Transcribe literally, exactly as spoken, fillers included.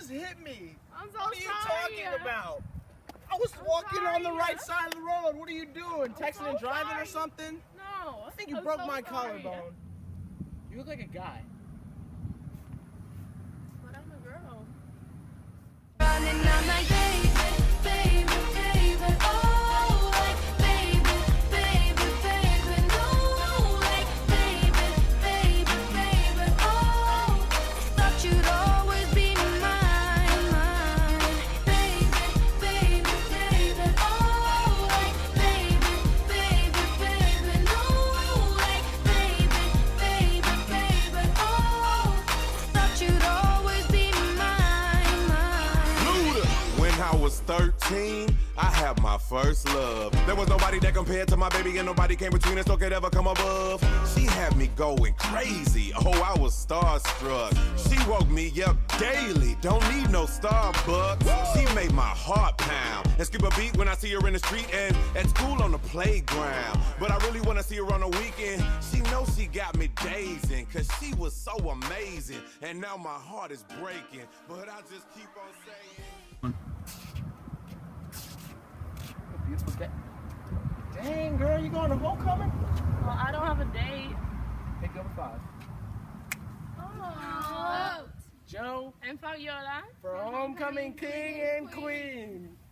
hit me. I'm so What are you sorry. talking about? I was I'm walking sorry. on the right side of the road. What are you doing? Texting so and driving sorry. or something? No. I think you I'm broke so my sorry. collarbone. You look like a guy. But I'm a girl. Running, I'm like, baby, baby, baby, oh, like, baby, baby, baby, no, like, baby, baby, baby, oh, thought you'd always be mine, mine, baby, baby, baby, oh, like, baby, baby, baby, no, like, baby, baby, baby, oh, thought you'd always be mine, mine. When I was thirteen, I had my first love. There was nobody that compared to my baby, and nobody came between us, no could ever come above. She had me going crazy. Oh, I was starstruck. She woke me up daily. Don't need no Starbucks. She made my heart pound and skip a beat when I see her in the street and at school on the playground. But I really wanna see her on the weekend. She knows she got me dazing, cause she was so amazing. And now my heart is breaking, but I just keep on saying. Beautiful day. Dang, girl, you going to homecoming? Well, I don't have a date. Pick up five. Oh. Joe, And Fabiola. for homecoming king and queen.